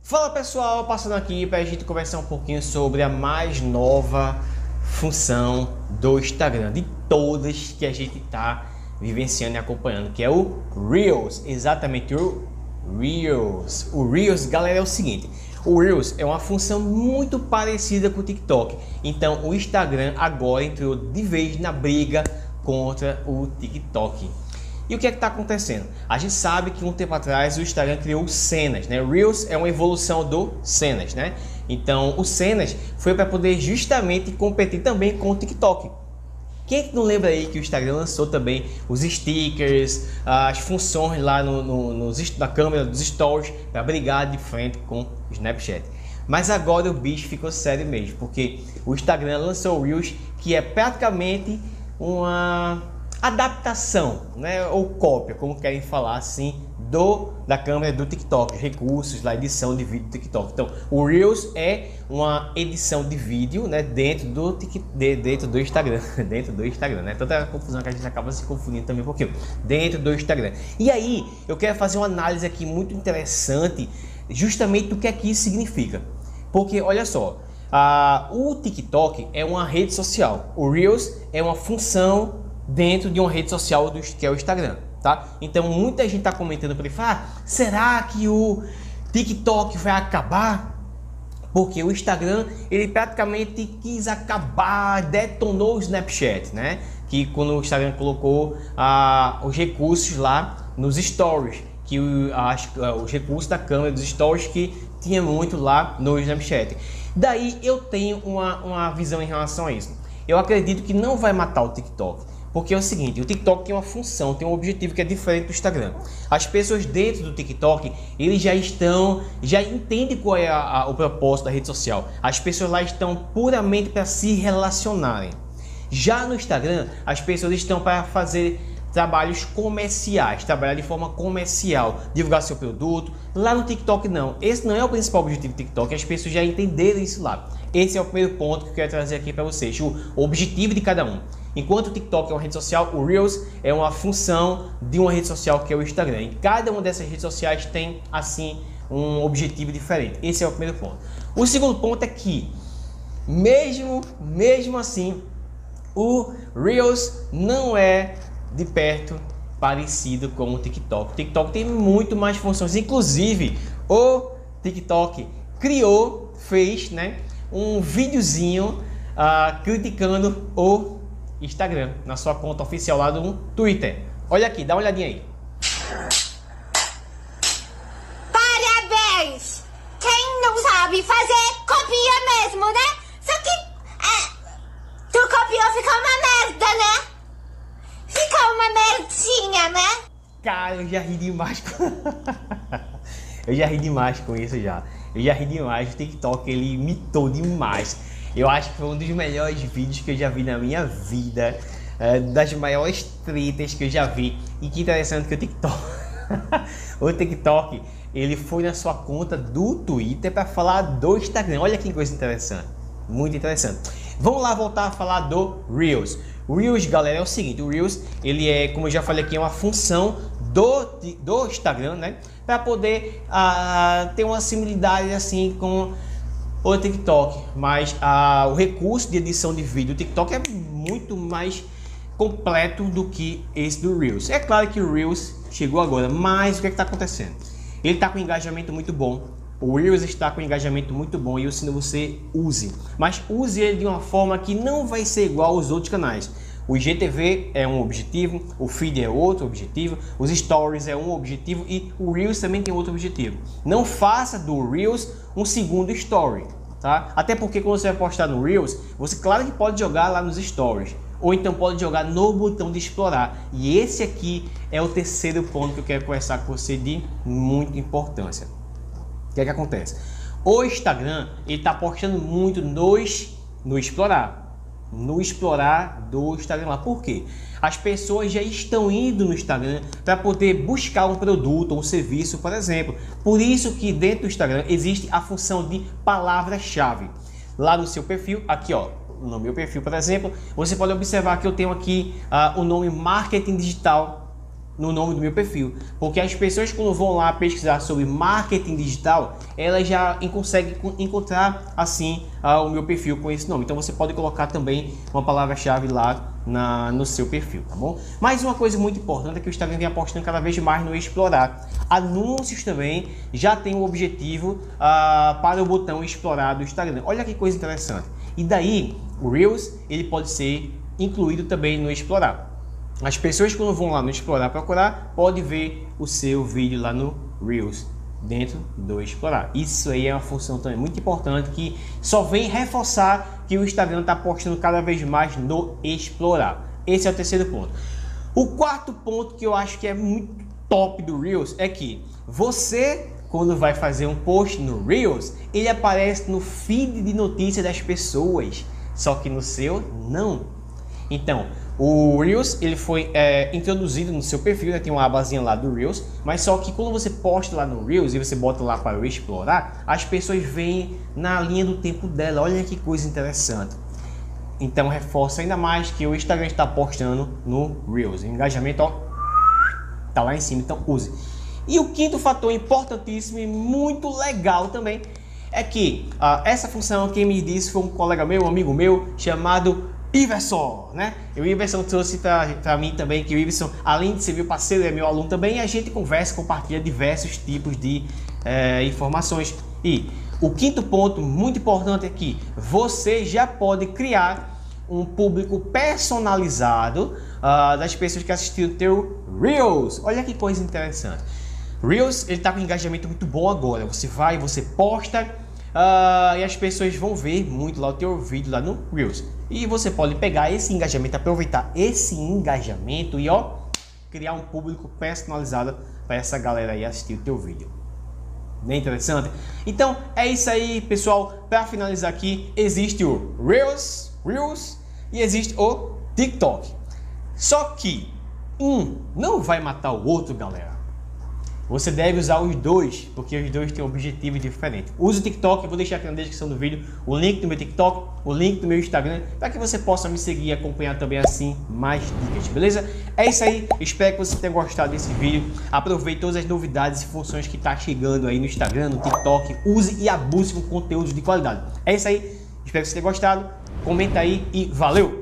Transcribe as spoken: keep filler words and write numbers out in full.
Fala pessoal, passando aqui para a gente conversar um pouquinho sobre a mais nova função do Instagram, de todas que a gente está vivenciando e acompanhando, que é o Reels, exatamente o Reels. O Reels, galera, é o seguinte, o Reels é uma função muito parecida com o TikTok, então o Instagram agora entrou de vez na briga contra o TikTok. E o que é que está acontecendo? A gente sabe que um tempo atrás o Instagram criou o Cenas, né? O Reels é uma evolução do Cenas, né? Então o Cenas foi para poder justamente competir também com o TikTok. Quem é que não lembra aí que o Instagram lançou também os stickers, as funções lá no, no, no, na câmera dos stories para brigar de frente com o Snapchat? Mas agora o bicho ficou sério mesmo, porque o Instagram lançou o Reels, que é praticamente uma adaptação, né, ou cópia, como querem falar assim, do da câmera do TikTok, recursos lá, edição de vídeo do TikTok. Então, o Reels é uma edição de vídeo, né, dentro do de, dentro do Instagram, dentro do Instagram, né? Tanta confusão que a gente acaba se confundindo também um pouquinho. Dentro do Instagram. E aí, eu quero fazer uma análise aqui muito interessante, justamente do que é que isso significa. Porque olha só, a, o TikTok é uma rede social, o Reels é uma função dentro de uma rede social do, que é o Instagram, tá? Então muita gente tá comentando por aí, ah, será que o TikTok vai acabar? Porque o Instagram, ele praticamente quis acabar, detonou o Snapchat, né? Que quando o Instagram colocou ah, os recursos lá nos stories, que o, as, os recursos da câmera dos stories que tinha muito lá no Snapchat. Daí eu tenho uma, uma visão em relação a isso. Eu acredito que não vai matar o TikTok. Porque é o seguinte, o TikTok tem uma função, tem um objetivo que é diferente do Instagram. As pessoas dentro do TikTok, eles já estão, já entendem qual é a, a, o propósito da rede social. As pessoas lá estão puramente para se relacionarem. Já no Instagram, as pessoas estão para fazer trabalhos comerciais, trabalhar de forma comercial, divulgar seu produto. Lá no TikTok não, esse não é o principal objetivo do TikTok, as pessoas já entenderam isso lá. Esse é o primeiro ponto que eu quero trazer aqui para vocês, o objetivo de cada um. Enquanto o TikTok é uma rede social, o Reels é uma função de uma rede social que é o Instagram. E cada uma dessas redes sociais tem, assim, um objetivo diferente. Esse é o primeiro ponto. O segundo ponto é que, mesmo, mesmo assim, o Reels não é de perto parecido com o TikTok. O TikTok tem muito mais funções. Inclusive, o TikTok criou, fez, né, um videozinho uh, criticando o Instagram, na sua conta oficial lá do Twitter. Olha aqui, dá uma olhadinha aí. Parabéns! Quem não sabe fazer, copia mesmo, né? Só que é, tu copiou, ficou uma merda, né? Ficou uma merdinha, né? Cara, eu já ri demais com... eu já ri demais com isso já. Eu já ri demais, o TikTok ele imitou demais. Eu acho que foi um dos melhores vídeos que eu já vi na minha vida, é, das maiores tretas que eu já vi. E que interessante que o TikTok, o TikTok, ele foi na sua conta do Twitter para falar do Instagram. Olha que coisa interessante, muito interessante. Vamos lá voltar a falar do Reels. O Reels, galera, é o seguinte, o Reels, ele é, como eu já falei aqui, é uma função do, do Instagram, né? Para poder uh, ter uma similaridade assim com o TikTok, mas ah, o recurso de edição de vídeo do TikTok é muito mais completo do que esse do Reels. É claro que o Reels chegou agora, mas o que é está acontecendo? Ele está com um engajamento muito bom, o Reels está com um engajamento muito bom e eu ensino você use, mas use ele de uma forma que não vai ser igual aos outros canais. O I G T V é um objetivo, o feed é outro objetivo, os stories é um objetivo e o Reels também tem outro objetivo. Não faça do Reels um segundo story, tá? Até porque quando você vai postar no Reels, você claro que pode jogar lá nos stories, ou então pode jogar no botão de explorar. E esse aqui é o terceiro ponto que eu quero conversar com você de muita importância. O que é que acontece? O Instagram, ele está postando muito nos, no explorar. No explorar do Instagram lá. Por quê? As pessoas já estão indo no Instagram para poder buscar um produto ou um serviço, por exemplo. Por isso que dentro do Instagram existe a função de palavra-chave. Lá no seu perfil, aqui ó, no meu perfil, por exemplo, você pode observar que eu tenho aqui uh, o nome marketing digital no nome do meu perfil, porque as pessoas quando vão lá pesquisar sobre marketing digital, elas já conseguem encontrar assim uh, o meu perfil com esse nome. Então você pode colocar também uma palavra-chave lá na, no seu perfil, tá bom? Mas uma coisa muito importante é que o Instagram vem apostando cada vez mais no explorar. Anúncios também já tem o objetivo uh, para o botão explorar do Instagram. Olha que coisa interessante. E daí o Reels ele pode ser incluído também no explorar. As pessoas quando vão lá no explorar procurar, pode ver o seu vídeo lá no Reels, dentro do explorar. Isso aí é uma função também muito importante que só vem reforçar que o Instagram está apostando cada vez mais no explorar. Esse é o terceiro ponto. O quarto ponto que eu acho que é muito top do Reels é que você, quando vai fazer um post no Reels, ele aparece no feed de notícias das pessoas, só que no seu não. Então, o Reels ele foi é, introduzido no seu perfil, né? Tem uma abazinha lá do Reels, mas só que quando você posta lá no Reels e você bota lá para o explorar, as pessoas veem na linha do tempo dela. Olha que coisa interessante. Então reforça ainda mais que o Instagram está postando no Reels. O engajamento, ó, tá lá em cima, então use. E o quinto fator importantíssimo e muito legal também é que uh, essa função quem me disse foi um colega meu, um amigo meu chamado Iverson, né? E o Iverson trouxe para mim também que o Iverson, além de ser meu parceiro, é meu aluno também, e a gente conversa, compartilha diversos tipos de é, informações. E o quinto ponto muito importante é que você já pode criar um público personalizado uh, das pessoas que assistiram o teu Reels. Olha que coisa interessante. Reels, ele tá com um engajamento muito bom agora. Você vai, você posta uh, e as pessoas vão ver muito lá o teu vídeo lá no Reels. E você pode pegar esse engajamento, aproveitar esse engajamento e ó, criar um público personalizado para essa galera aí assistir o teu vídeo. Bem interessante? Então é isso aí, pessoal. Para finalizar aqui, existe o Reels, Reels e existe o TikTok. Só que um não vai matar o outro, galera. Você deve usar os dois, porque os dois têm objetivos diferentes. Use o TikTok, eu vou deixar aqui na descrição do vídeo o link do meu TikTok, o link do meu Instagram, para que você possa me seguir e acompanhar também assim mais dicas, beleza? É isso aí, espero que você tenha gostado desse vídeo. Aproveite todas as novidades e funções que tá chegando aí no Instagram, no TikTok. Use e abuse com conteúdos de qualidade. É isso aí, espero que você tenha gostado. Comenta aí e valeu!